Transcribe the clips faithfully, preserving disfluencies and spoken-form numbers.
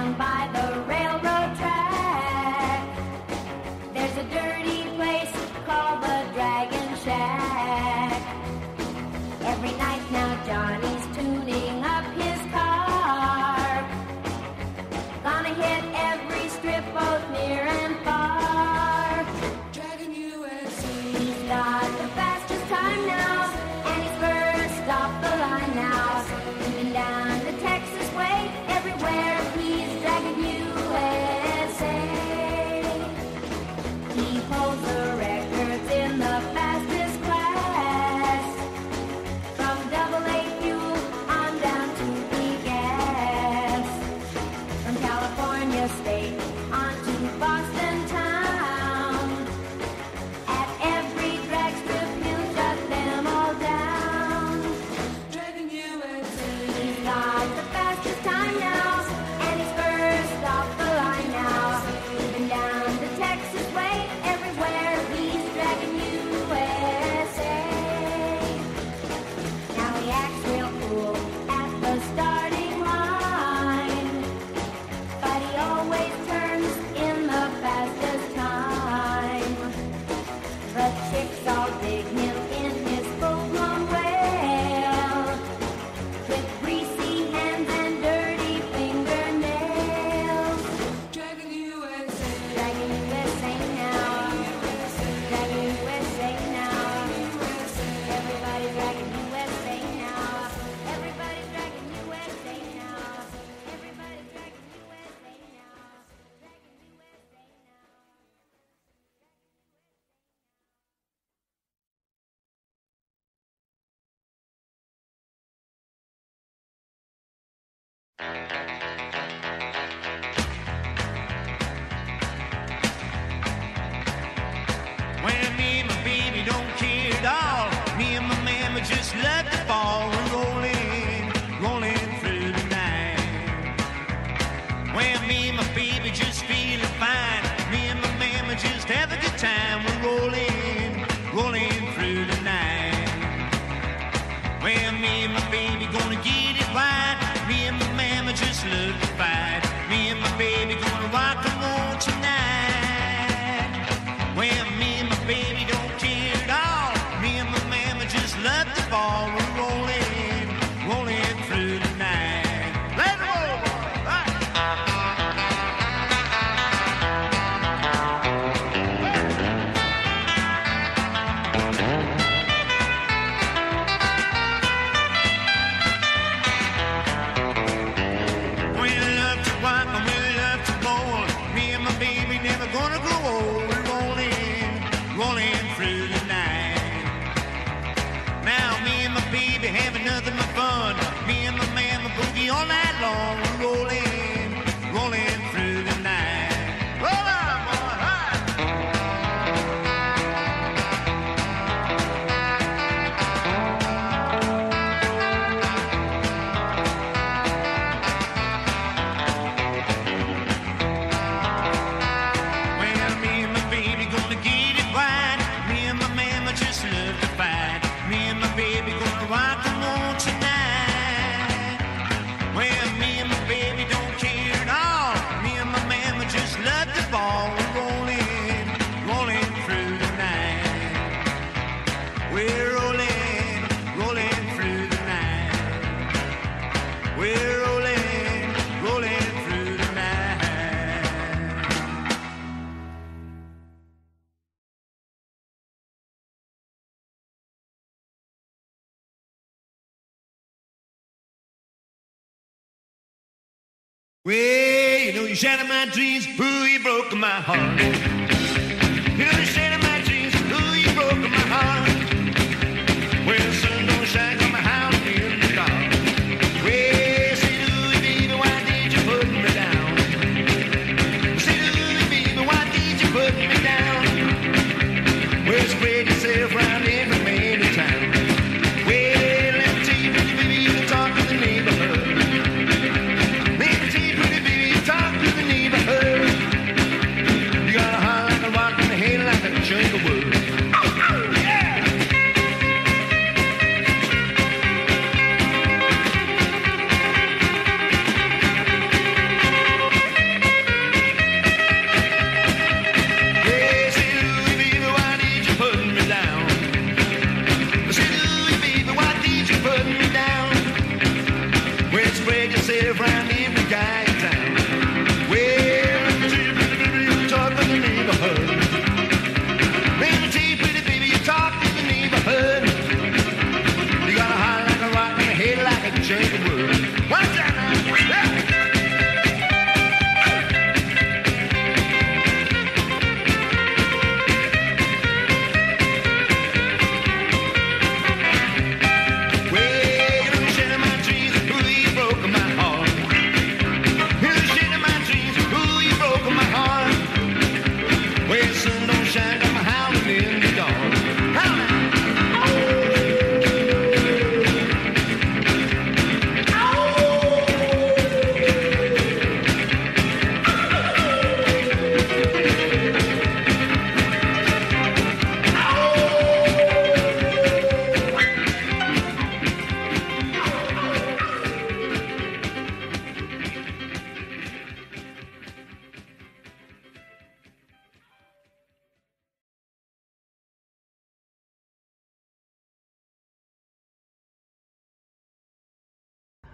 down by the railroad track, there's a dirty place called the Dragon Shack. Every night now Johnny's tuning up his car, gonna hit every strip both near and far. Dragon U S A. He's got the fastest time now, and he's first off the line now. Moving down the Texas way, everywhere he's Dragon U S A. He holds the records in the fastest class, from double A fuel on down to the gas. From California State on to Boston town, at every drag strip he'll shut them all down. Dragon U S A. He's got the fastest time now, and he's first off the line now. Moving down the Texas way, everywhere he's Dragon U S A. Now he acts real cool at the starting line, but he always turns in the fastest time. The chicks all dig him in his full-blown well, with greasy hands and dirty fingernails. Dragon U S A. Dragon U S A now. Dragon U S A now. Everybody's Dragon U S A now. Everybody's Dragon U S A now. Everybody's Dragon U S A now. Dragon U S A now. Well, me and my baby don't care at all. Me and my mama just love the ball and rolling, rolling through the night. Well, me and my baby just feeling fine. Me and my mama just have a good time. We're rolling, rolling through the night. Well, me and my baby gonna get it right. Me and my mama just love to fight. Me and my baby gonna rock and roll tonight. Well, me and my baby don't care at all. Me and my mama just love the ball. We're rolling, rolling through the night. Let's roll, boy. Right. We love to rock and we love to roll. Me and my baby never gonna grow old. We're rolling, rolling through the night. Now me and my baby having nothing but fun. Me and my mama boogie all night long. We're rolling, rolling through the night. Roll on, boy. Hi. Well, me and my baby gonna get it right. Me and my mama just love to fight. Me and my baby gonna rock and roll tonight. Well, me and my baby don't care at all. Me and my mama just love the ball. We're rolling, rolling through the night. We're rolling, rolling through the night. We're rolling, rolling through the night. Well, you know you shattered my dreams, ooh, you broke my heart. You know you shattered my dreams, ooh, you broke my heart. Well, the sun don't shine on my house in the dark. Well, say, Louie, baby, why did you put me down? Say, Louie, baby, why did you put me down? Well, spread yourself round every man in town. Well, let me tell you, baby, you can talk to the neighborhood. Talk to the neighborhood. You gotta holler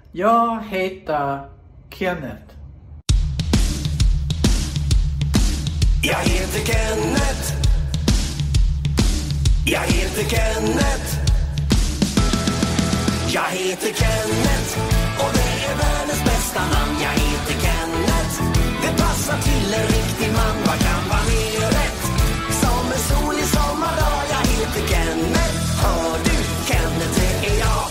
Jag heter Kenneth. Jag heter Kenneth. Jag heter Kenneth. Jag heter Kenneth. Och det är världens bästa namn. Jag heter Kenneth. Det passar till en riktig man. Vad kan vara mer rätt? Som en solig sommardag. Jag heter Kenneth. Hör du? Kenneth, det är jag.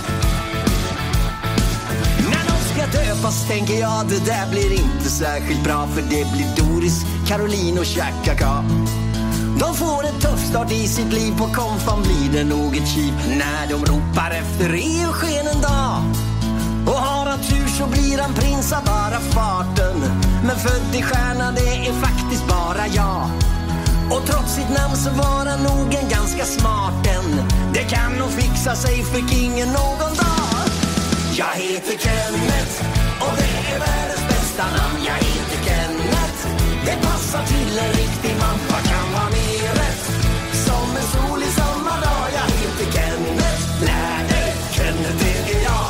När någon ska döpas tänker jag det där blir inte särskilt bra. För det blir Doris, Caroline och Chakaka. De får en tuff start i sitt liv. På konfan blir det nog ett kip när de ropar efter Eugen en dag. Och har han tur så blir han prins av bara farten. Men född i stjärna det är faktiskt bara jag. Och trots sitt namn så var han nog en ganska smart en. Det kan nog fixa sig för kingen någon dag. Jag heter Kenneth och det är världens bästa namn. Jag heter Kenneth. Det passar till en riktig man. Vad kan vara mer rätt? Som en solig sommardag. Jag heter Kenneth. Lär dig, Kenneth det är jag.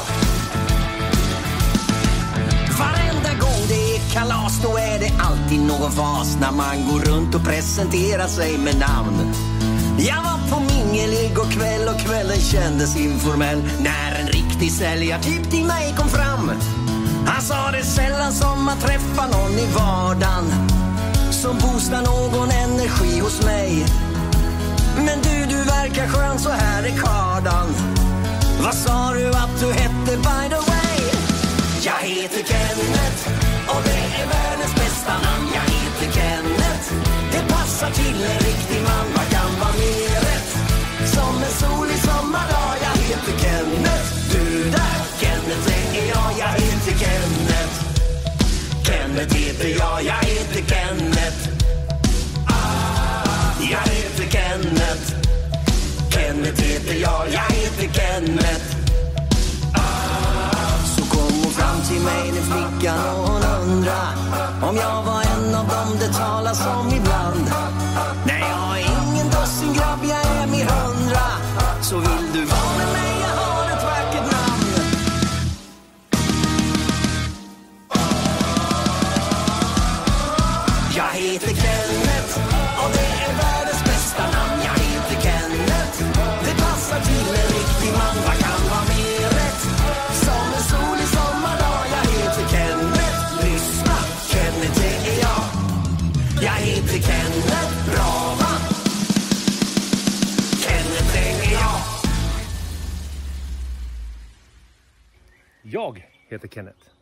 Varenda gång det är kalas då är det alltid någon fas. När man går runt och presenterar sig med namn. Jag var på mingel igår kväll och kvällen kändes informell. När en riktig säljartyp till mig kom fram. Han sa det sällan som man träffar någon i vardagen som boostar någon energi hos mig. Men du, du verkar skön, så här är kardan. Vad sa du att du hette by the way? Jag heter Kenneth och det är världens bästa namn. Jag heter Kenneth. Det passar till en riktig man. Vad kan vara mer rätt? Som en solig sommardag. Jag heter Kenneth. Du där, Kenneth det är jag. Jag heter Kenneth. Kenneth heter jag. Jag heter Kenneth. Ah, jag heter Kenneth. Kenneth heter jag. Jag heter Kenneth. Fram till mig nu flickan och hon undrar om jag var en av dem det talas om ibland. Nej, jag är ingen dussin grabb, jag är min hundra. Så vill du vara med mig, jag har ett vackert namn. Jag heter Kenneth och det är världens bästa namn. Jag heter Kenneth. Det passar till en riktig man. Vad kan vara mer rätt? Som en solig sommardag. Jag heter Kenneth. Lyssna, Kenneth det är jag. Jag heter Kenneth. Bra va? Kenneth det är jag. Jag heter Kenneth.